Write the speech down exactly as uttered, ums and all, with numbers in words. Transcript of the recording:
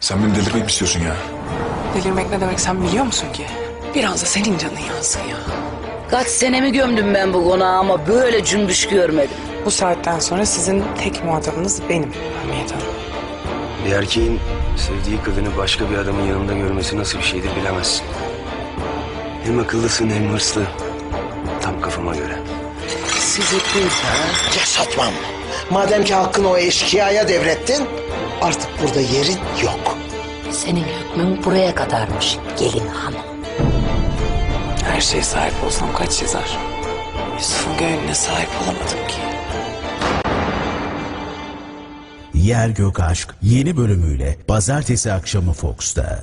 Sen beni delirtmek mi istiyorsun ya? Delirmek ne demek sen biliyor musun ki? Biraz da senin canın yansın ya. Kaç senemi gömdüm ben bu konağa ama böyle cümbüş görmedim. Bu saatten sonra sizin tek muhatabınız benim Hamiyet Hanım. Bir erkeğin sevdiği kadını başka bir adamın yanında görmesi nasıl bir şeydir bilemezsin. Hem akıllısın hem hırslı. Tam kafama göre. Siz hepiniz ha? Yaşatmam. Madem ki hakkını o eşkıyaya devrettin, artık burada yerin yok. Senin hükmün buraya kadarmış gelin hanım. Her şeye sahip olsam kaç yazar? Yusuf'un gönlüne sahip olamadım ki. Yer Gök Aşk yeni bölümüyle pazartesi akşamı Fox'ta.